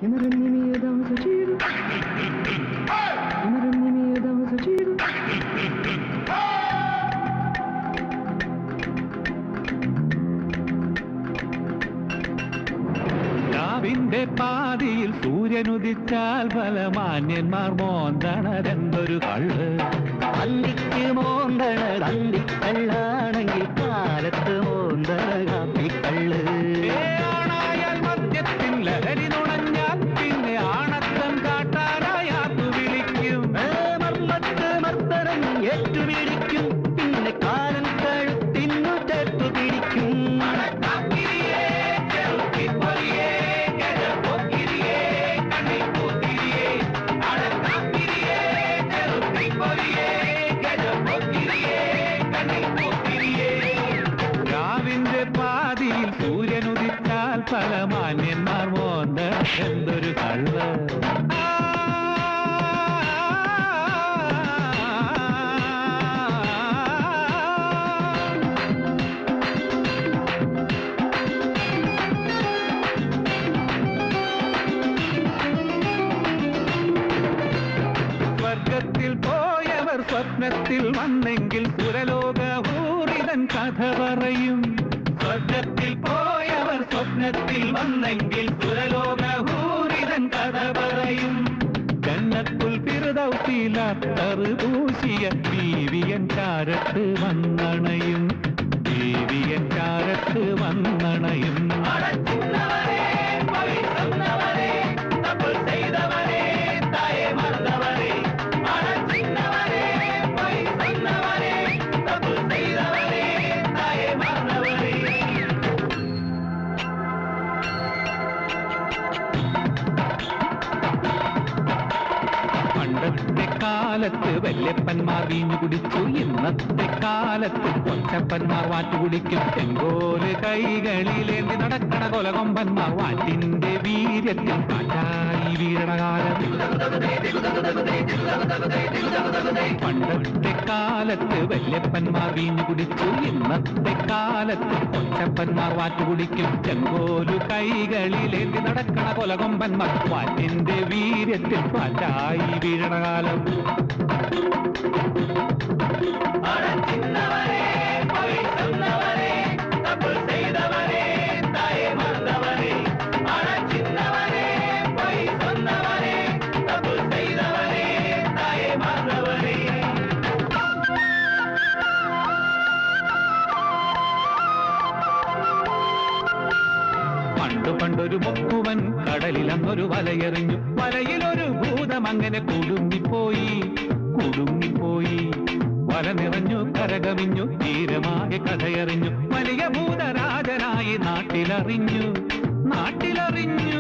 രാവിന്റെ പാതിയിൽ സൂര്യനുദിച്ചാൽ പല മാന്യന്മാർ മോന്തണതെന്തൊരു കള്ള്. അന്തിക്ക് മോന്തണത് അന്തിക്കള്ളാണെങ്കിൽ കാലത്ത് മോന്തണ കാപ്പിക്കള്ള്. ആണായാൽ മദ്യത്തിൽ ലഹരി നുണഞ്ഞാൽ പിന്നെ ആണത്തം കാട്ടാനായാത്തു വിളിക്കും. മർമ്മത്ത് മർദ്ദനം ഏറ്റുപിടിക്കും, പിന്നെ കാലം കഴുത്തിനു ചേർത്തു പിടിക്കും. രാവിന്റെ പാതിയിൽ സൂര്യനുദിച്ചാൽ പല മാന്യന്മാർ മോന്ത എന്തൊരു കള്ള്. സ്വർഗത്തിൽ പോയവർ സ്വപ്നത്തിൽ വന്നെങ്കിൽ സുരലോകഭൂരിതൻ കഥ പറയും. സ്വർഗത്തിൽ പോയവർ സ്വപ്നത്തിൽ വന്നെങ്കിൽ സുരലോകഭൂരിതൻ കഥ പറയും. ജന്നത്തുൽ ഫിർദൗസിൽ അത്തറ് പൂശിയ ബീവിയൻ ചാരത്ത് വന്നണയും, ബീവിയൻ ചാരത്ത് വന്നണയും. പണ്ടത്തെ കാലത്ത് വല്യപ്പന്മാർ വീഞ്ഞു കുടിച്ചു, ഇന്നത്തെ കാലത്ത് കൊച്ചപ്പന്മാർ വാറ്റുകുടിക്കും. ചെങ്കോല് കൈകളിലേന്തി നടക്കണ കൊലകൊമ്പന്മാർ വാറ്റിന്റെ വീര്യത്തിൽ കാറ്റായി വീരണകാലം. പണ്ടത്തെ കാലത്ത് വല്യപ്പന്മാർ വീഞ്ഞു കുടിച്ചു, ഇന്നത്തെ കാലത്ത് കൊച്ചപ്പന്മാർ വാറ്റുകുടിക്കും. ചെങ്കോലു കൈകളിലേന്തി നടക്കണ കൊലകൊമ്പന്മാർ വാറ്റിന്റെ വീര്യത്തിൽ കാറ്റായി വീരണകാലം. പണ്ടൊരു മുക്കുവൻ കടലിൽ അങ്ങൊരു വലയെറിഞ്ഞു. വലയിലൊരു ഭൂതം അങ്ങനെ കുടുങ്ങിപ്പോയി, കുടുങ്ങിപ്പോയി. വല നിറഞ്ഞു കരകവിഞ്ഞു, തീരമാകെ കഥയറിഞ്ഞു. വലിയ ഭൂതരാജനായി നാട്ടിലറിഞ്ഞു, നാട്ടിലറിഞ്ഞു.